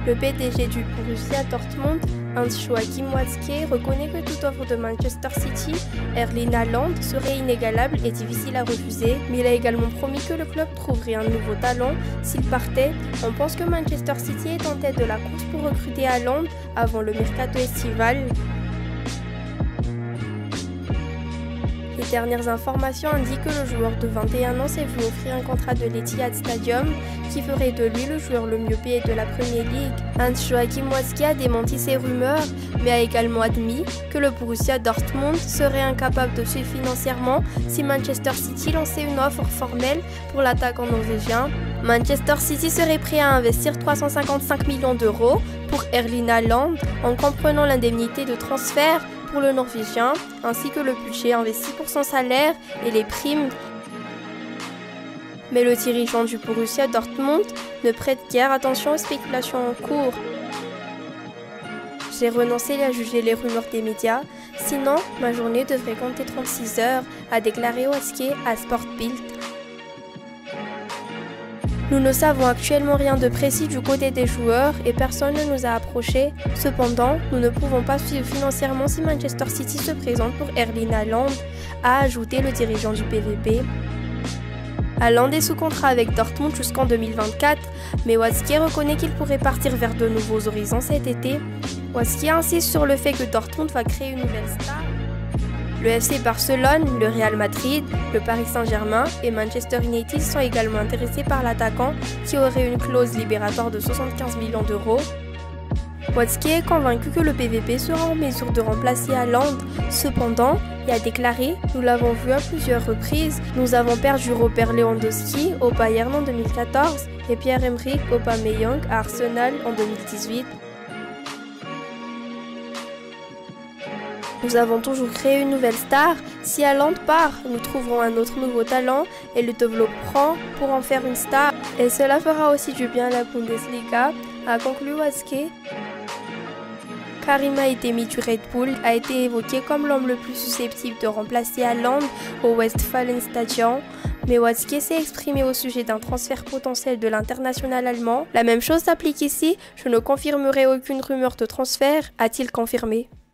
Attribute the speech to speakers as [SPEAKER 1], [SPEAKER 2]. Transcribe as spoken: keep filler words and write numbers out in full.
[SPEAKER 1] Le P D G du Borussia Dortmund, Hans-Joachim Watzke, reconnaît que toute offre de Manchester City, Erling Haaland, serait inégalable et difficile à refuser, mais il a également promis que le club trouverait un nouveau talent s'il partait. On pense que Manchester City est en tête de la course pour recruter Haaland avant le mercato estival. Les dernières informations indiquent que le joueur de vingt et un ans s'est vu offrir un contrat de l'Etihad Stadium qui ferait de lui le joueur le mieux payé de la Premier League. Hans-Joachim Watzke a démenti ces rumeurs, mais a également admis que le Borussia Dortmund serait incapable de suivre financièrement si Manchester City lançait une offre formelle pour l'attaquant norvégien. Manchester City serait prêt à investir trois cent cinquante-cinq millions d'euros pour Erling Haaland en comprenant l'indemnité de transfert pour le Norvégien, ainsi que le budget investi pour son salaire et les primes. Mais le dirigeant du Borussia Dortmund ne prête guère attention aux spéculations en cours. J'ai renoncé à juger les rumeurs des médias, sinon ma journée devrait compter trente-six heures, a déclaré Watzke à Sportbild. Nous ne savons actuellement rien de précis du côté des joueurs et personne ne nous a approchés. Cependant, nous ne pouvons pas suivre financièrement si Manchester City se présente pour Erling Haaland, a ajouté le dirigeant du P V P. Haaland est sous contrat avec Dortmund jusqu'en deux mille vingt-quatre, mais Watzke reconnaît qu'il pourrait partir vers de nouveaux horizons cet été. Watzke insiste sur le fait que Dortmund va créer une nouvelle star. Le F C Barcelone, le Real Madrid, le Paris Saint-Germain et Manchester United sont également intéressés par l'attaquant qui aurait une clause libératoire de soixante-quinze millions d'euros. Watzke est convaincu que le P V P sera en mesure de remplacer Haaland. Cependant, il a déclaré « Nous l'avons vu à plusieurs reprises. Nous avons perdu Robert Lewandowski au Bayern en deux mille quatorze et Pierre-Emerick Aubameyang à Arsenal en deux mille dix-huit. Nous avons toujours créé une nouvelle star. Si Haaland part, nous trouverons un autre nouveau talent et le développerons pour en faire une star. Et cela fera aussi du bien à la Bundesliga, a conclu Watzke. Karim Adeyemi du Red Bull a été évoqué comme l'homme le plus susceptible de remplacer Haaland au Westfalenstadion, mais Watzke s'est exprimé au sujet d'un transfert potentiel de l'international allemand. La même chose s'applique ici, je ne confirmerai aucune rumeur de transfert, a-t-il confirmé.